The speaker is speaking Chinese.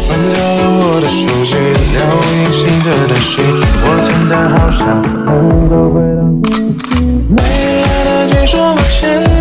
掉了我的手机，了无音信的短信，我真的好想能够回到过去，没来得及说抱歉。